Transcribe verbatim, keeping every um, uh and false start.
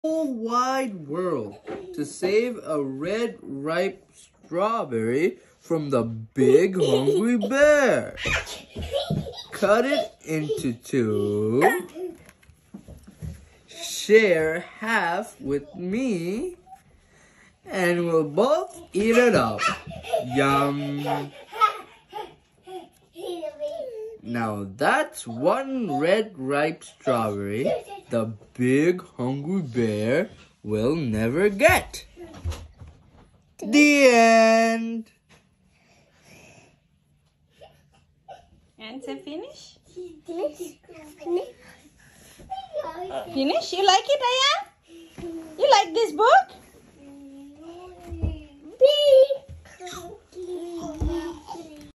whole wide world to save a red ripe strawberry from the big hungry bear. Cut it into two. Share half with me, and we'll both eat it up. Yum. Now that's one red ripe strawberry the big hungry bear will never get. The end. And say finish? Finish. Finish? You like it, Aya? You like this book?